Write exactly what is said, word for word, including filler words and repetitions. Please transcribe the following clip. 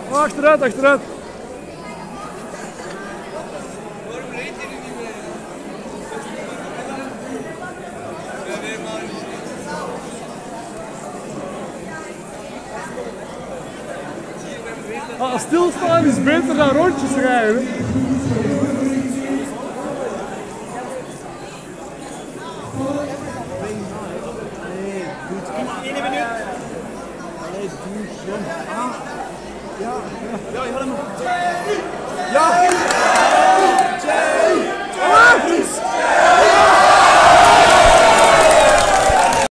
Oh, achteruit, achteruit. Ah, stilstaan is beter dan rondjes rijden. één minuut. Allee, duur, jong. Ah. Ja. Ja, helemaal. Ja.